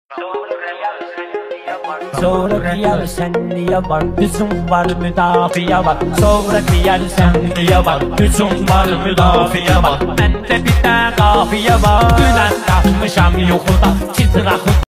Sonra gelsen niye var, hüzün var, müdafiye var. Sonra gelsen niye var, hüzün var, müdafiye var. Bende bir de kafiye var. Gülen kalkmışam yuxuda, titraq